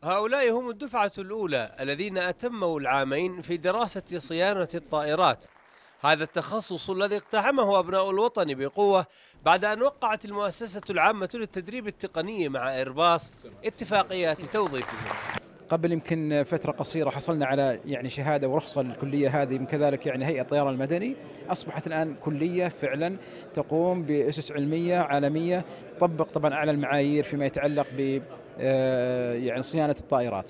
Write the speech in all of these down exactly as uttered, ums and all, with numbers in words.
هؤلاء هم الدفعة الأولى الذين أتموا العامين في دراسة صيانة الطائرات. هذا التخصص الذي اقتحمه أبناء الوطن بقوة بعد أن وقعت المؤسسة العامة للتدريب التقني مع إيرباص اتفاقيات توظيفهم. قبل يمكن فترة قصيرة حصلنا على يعني شهادة ورخصة للكلية هذه، من كذلك يعني هيئة الطيران المدني أصبحت الآن كلية فعلا تقوم بأسس علمية عالمية، تطبق طبعا أعلى المعايير فيما يتعلق ب يعني صيانة الطائرات.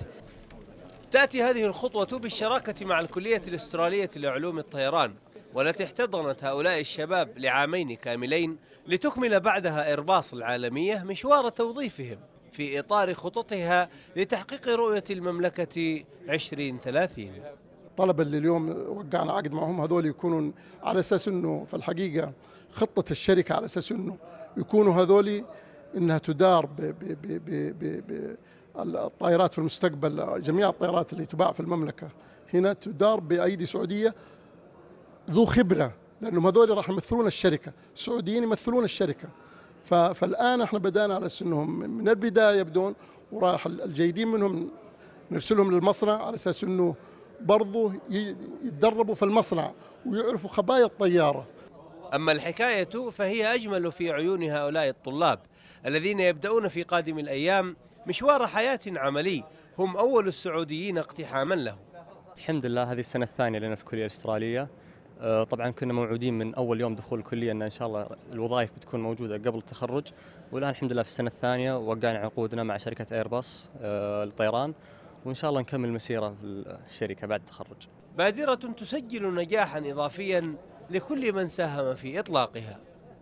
تأتي هذه الخطوة بالشراكة مع الكلية الأسترالية لعلوم الطيران، والتي احتضنت هؤلاء الشباب لعامين كاملين لتكمل بعدها إيرباص العالمية مشوار توظيفهم في إطار خططها لتحقيق رؤية المملكة عشرين ثلاثين. الطلبة اللي اليوم وقعنا عقد معهم هذول يكونوا على أساس أنه في الحقيقة خطة الشركة على أساس أنه يكونوا هذول أنها تدار ب ب ب ب ب ب الطائرات في المستقبل. جميع الطائرات اللي تباع في المملكة هنا تدار بأيدي سعودية ذو خبرة، لأنهم هذول راح يمثلون الشركة، السعوديين يمثلون الشركة. فالآن احنا بدأنا على أساس أنهم من البداية يبدون، وراح الجيدين منهم نرسلهم للمصنع على أساس أنه برضو يتدربوا في المصنع ويعرفوا خبايا الطيارة. أما الحكاية فهي أجمل في عيون هؤلاء الطلاب الذين يبدأون في قادم الأيام مشوار حياة عملي، هم أول السعوديين اقتحاما له. الحمد لله هذه السنة الثانية لنا في الكلية الأسترالية. طبعا كنا موعودين من أول يوم دخول الكلية أن إن شاء الله الوظائف بتكون موجودة قبل التخرج، والآن الحمد لله في السنة الثانية وقعنا عقودنا مع شركة إيرباص للطيران، وإن شاء الله نكمل المسيرة في الشركة بعد التخرج. بادرة تسجل نجاحا إضافيا لكل من ساهم في إطلاقها.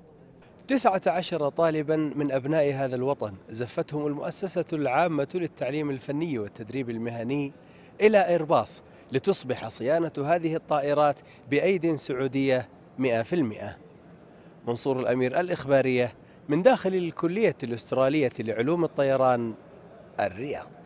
تسعة عشر طالبا من أبناء هذا الوطن زفتهم المؤسسة العامة للتعليم الفني والتدريب المهني إلى إيرباص لتصبح صيانة هذه الطائرات بأيد سعودية مئة في المئة. منصور الأمير، الإخبارية، من داخل الكلية الأسترالية لعلوم الطيران، الرياض.